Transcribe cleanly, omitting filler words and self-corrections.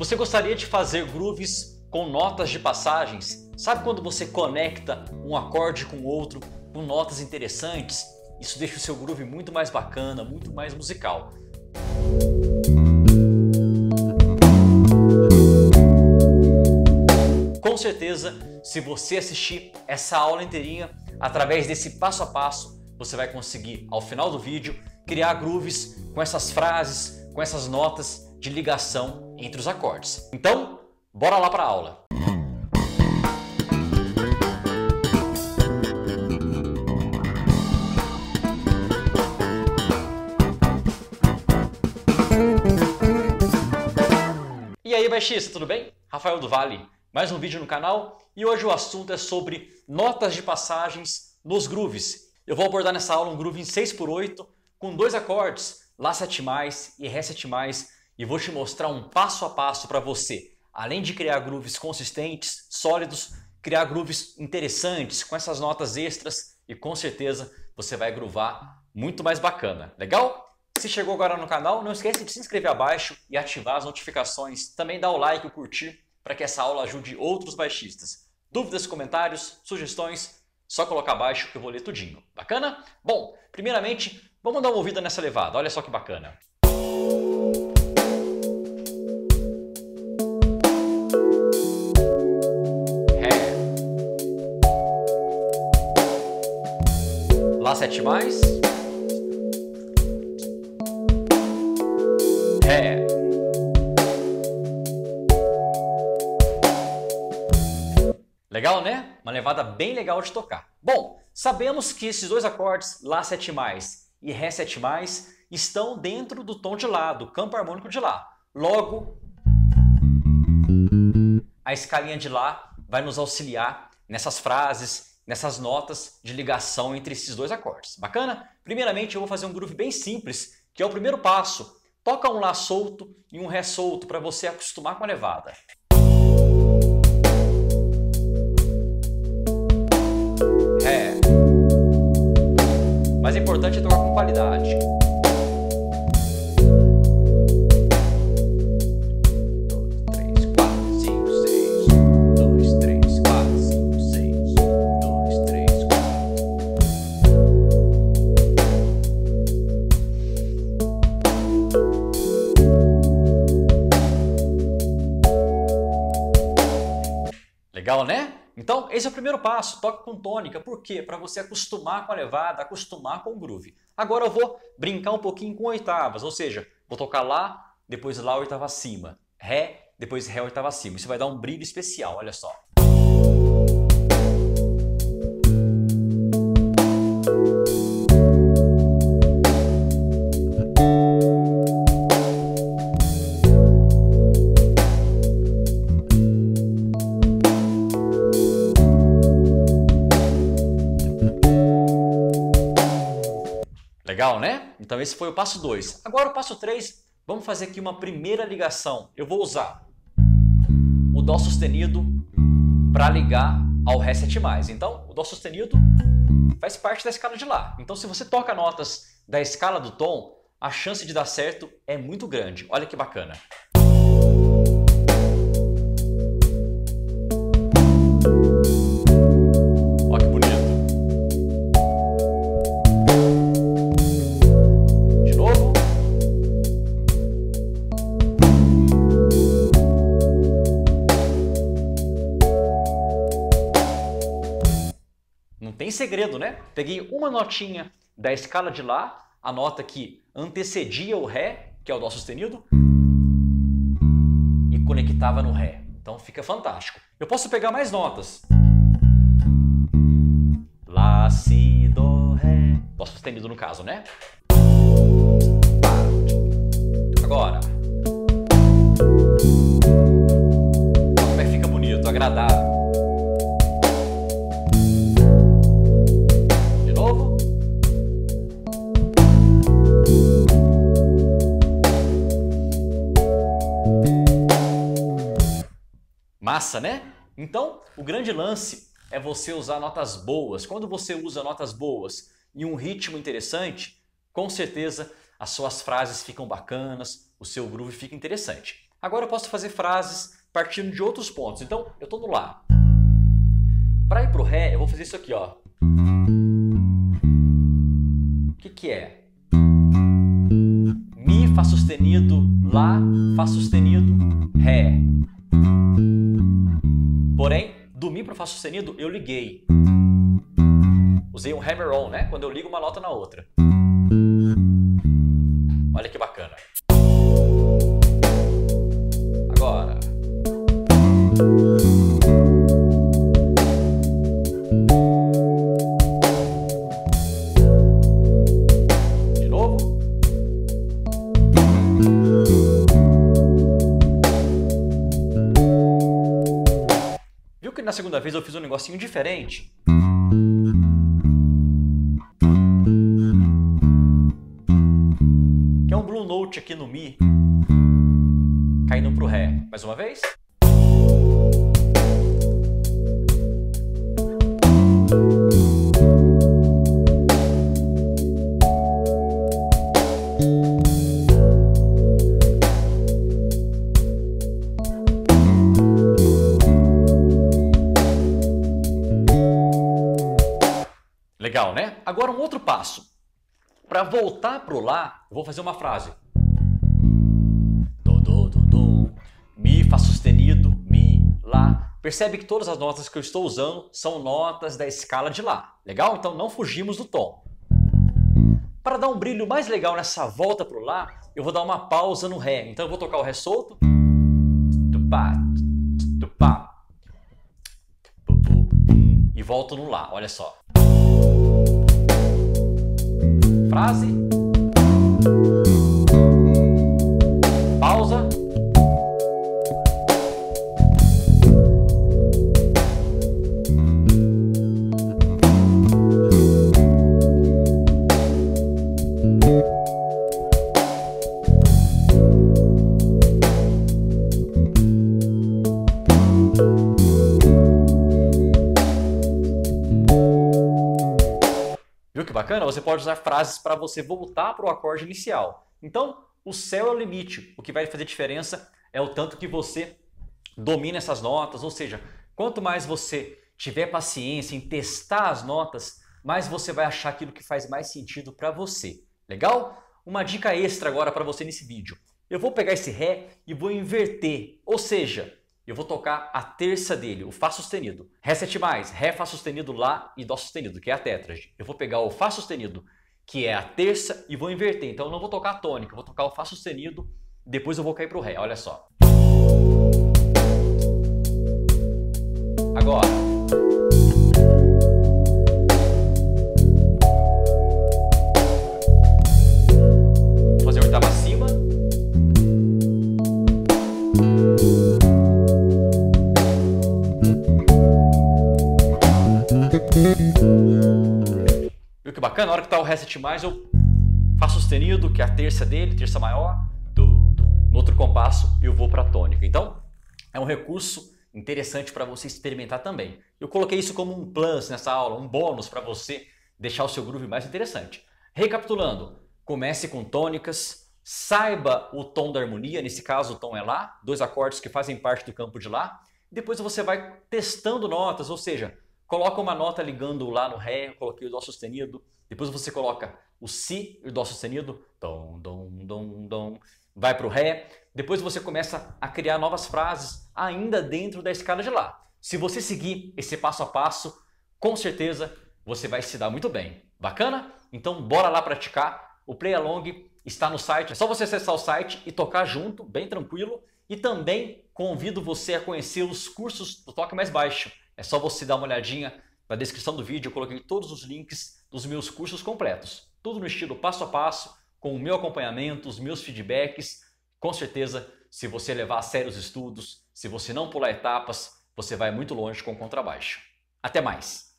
Você gostaria de fazer grooves com notas de passagens? Sabe quando você conecta um acorde com o outro com notas interessantes? Isso deixa o seu groove muito mais bacana, muito mais musical. Com certeza, se você assistir essa aula inteirinha, através desse passo a passo, você vai conseguir, ao final do vídeo, criar grooves com essas frases, com essas notas de ligação entre os acordes. Então, bora lá para a aula! E aí, baixista, tudo bem? Rafael do Vale, mais um vídeo no canal e hoje o assunto é sobre notas de passagens nos grooves. Eu vou abordar nessa aula um groove em 6/8 com dois acordes, Lá7+ e Ré7+, e vou te mostrar um passo a passo para você, além de criar grooves consistentes, sólidos, criar grooves interessantes com essas notas extras e com certeza você vai groovar muito mais bacana. Legal? Se chegou agora no canal, não esquece de se inscrever abaixo e ativar as notificações. Também dá o like e o curtir para que essa aula ajude outros baixistas. Dúvidas, comentários, sugestões, só colocar abaixo que eu vou ler tudinho. Bacana? Bom, primeiramente, vamos dar uma ouvida nessa levada. Olha só que bacana. Ré. Lá7+. Ré. Legal, né? Uma levada bem legal de tocar. Bom, sabemos que esses dois acordes, Lá7+ e Ré7+, estão dentro do tom de Lá, do campo harmônico de Lá. Logo, a escalinha de Lá vai nos auxiliar nessas frases, nessas notas de ligação entre esses dois acordes. Bacana? Primeiramente, eu vou fazer um groove bem simples, que é o primeiro passo. Toca um Lá solto e um Ré solto para você acostumar com a levada. Ré. Mas é importante tocar com qualidade. 2, 3, 4, 5, 6. 2, 3, 4, 5, 6. 2, 3, 4. Legal, né? Então, esse é o primeiro passo, toque com tônica. Por quê? Para você acostumar com a levada, acostumar com o groove. Agora eu vou brincar um pouquinho com oitavas, ou seja, vou tocar Lá, depois Lá oitava acima, Ré, depois Ré oitava acima. Isso vai dar um brilho especial, olha só. Legal, né? Então esse foi o passo 2. Agora o passo 3, vamos fazer aqui uma primeira ligação. Eu vou usar o Dó sustenido para ligar ao Ré7+. Então o Dó sustenido faz parte da escala de Lá. Então se você toca notas da escala do tom, a chance de dar certo é muito grande. Olha que bacana. Tem segredo, né? Peguei uma notinha da escala de Lá, a nota que antecedia o Ré, que é o Dó sustenido, e conectava no Ré. Então fica fantástico. Eu posso pegar mais notas. Lá, Si, Dó, Ré. Dó sustenido no caso, né? Agora. Olha como é que fica bonito, agradável. Massa, né? Então, o grande lance é você usar notas boas. Quando você usa notas boas e um ritmo interessante, com certeza as suas frases ficam bacanas, o seu groove fica interessante. Agora eu posso fazer frases partindo de outros pontos. Então, eu estou no Lá. Para ir para o Ré, eu vou fazer isso aqui, ó. O que é? Mi, Fá sustenido, Lá, Fá sustenido, Ré. Porém, do Mi para o Fá sustenido, eu liguei. Usei um hammer-on, né? Quando eu ligo uma nota na outra. Olha que bacana. Agora. De novo. Viu que na segunda vez eu fiz um negocinho diferente? Que é um Blue Note aqui no Mi, caindo para o Ré. Mais uma vez. Legal, né? Agora um outro passo. Para voltar para o Lá, eu vou fazer uma frase. Do, do, do, do. Mi, Fá sustenido, Mi, Lá. Percebe que todas as notas que eu estou usando são notas da escala de Lá. Legal? Então não fugimos do tom. Para dar um brilho mais legal nessa volta para o Lá, eu vou dar uma pausa no Ré. Então eu vou tocar o Ré solto. Tupá, tupá. E volto no Lá, olha só. Frase. Pausa. Viu que bacana? Você pode usar frases para você voltar para o acorde inicial. Então, o céu é o limite. O que vai fazer diferença é o tanto que você domina essas notas. Ou seja, quanto mais você tiver paciência em testar as notas, mais você vai achar aquilo que faz mais sentido para você. Legal? Uma dica extra agora para você nesse vídeo. Eu vou pegar esse Ré e vou inverter. Ou seja, eu vou tocar a terça dele, o Fá sustenido. Ré 7+, Ré, Fá sustenido, Lá e Dó sustenido, que é a tétrade. Eu vou pegar o Fá sustenido, que é a terça, e vou inverter. Então eu não vou tocar a tônica, eu vou tocar o Fá sustenido, depois eu vou cair para o Ré, olha só. Agora. Vou fazer a oitava acima. Viu que bacana? Na hora que tá o Ré 7+, eu Fá sustenido, que é a terça dele, terça maior. No outro compasso eu vou para a tônica. Então, é um recurso interessante para você experimentar também. Eu coloquei isso como um plus nessa aula, um bônus para você deixar o seu groove mais interessante. Recapitulando, comece com tônicas, saiba o tom da harmonia, nesse caso o tom é Lá, dois acordes que fazem parte do campo de Lá. Depois você vai testando notas, ou seja, coloca uma nota ligando o Lá no Ré, eu coloquei o Dó sustenido, depois você coloca o Si e o Dó sustenido, dom, dom, dom, dom, vai para o Ré, depois você começa a criar novas frases ainda dentro da escala de Lá. Se você seguir esse passo a passo, com certeza você vai se dar muito bem. Bacana? Então bora lá praticar. O Play Along está no site, é só você acessar o site e tocar junto, bem tranquilo. E também convido você a conhecer os cursos do Toque Mais Baixo. É só você dar uma olhadinha na descrição do vídeo, eu coloquei todos os links dos meus cursos completos. Tudo no estilo passo a passo, com o meu acompanhamento, os meus feedbacks. Com certeza, se você levar a sério os estudos, se você não pular etapas, você vai muito longe com o contrabaixo. Até mais!